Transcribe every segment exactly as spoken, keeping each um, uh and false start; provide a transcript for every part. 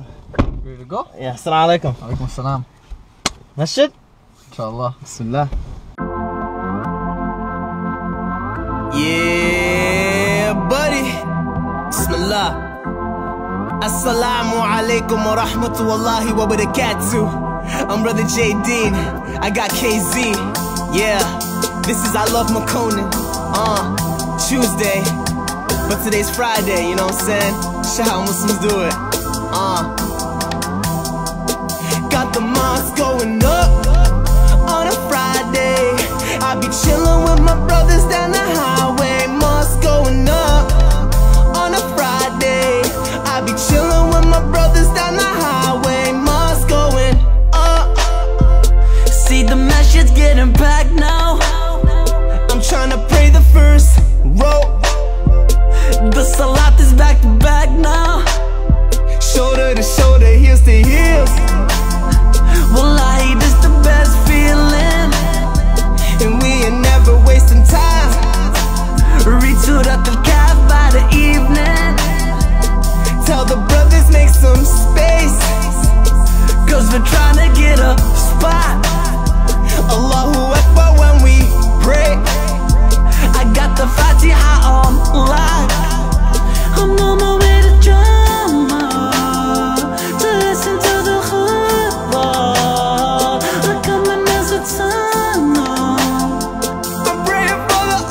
Ready to go? Yeah, Assalamu alaikum. Alaikum assalam. Masjid? Inshallah. Bismillah. Yeah, buddy. Bismillah. Assalamu alaikum wa rahmatullahi wa barakatuh. I'm Brother J Dean. I got K Z. Yeah, this is I Love Makonnen. Uh, Tuesday. But today's Friday, you know what I'm saying? Shout how Muslims do it. Uh, got the mosque going up on a Friday. I be chillin' with my brothers down the highway. Mosque going up on a Friday. I be chillin' with my brothers down the highway. Mosque going up. See the masjid's getting packed now. I'm tryna pray the first row. The salat is back to back now. Shoulder to shoulder, heels to heels. Wallahi, this the best feeling. And we ain't never wasting time. Return at the calf by the evening. Tell the brothers make some space, cause we're trying to get a spot. Allahu Akbar when we pray. I got the Fatiha on lock. I'm on my way to Jumaat to listen to the khutbah. Look at my nose, it's on. I'm praying for the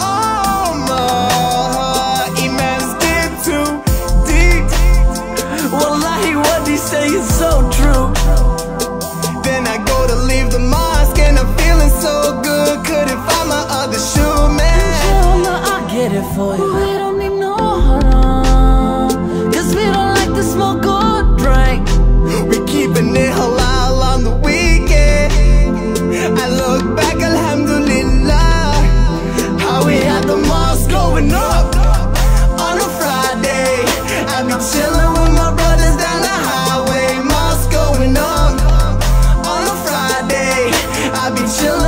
Ummah. Imams get too deep. Wallahi, what they say is so true. Then I go to leave the mosque and I'm feeling so good. Couldn't find my other shoe, man. Inshallah, I'll get it for you. We don't need no haram, cause we don't like to smoke or drink. We keeping it halal on the weekend. I look back, alhamdulillah, how we had the mosque going up on a Friday. I be chillin' with my brothers down the highway. Mosque going up on a Friday. I be chillin'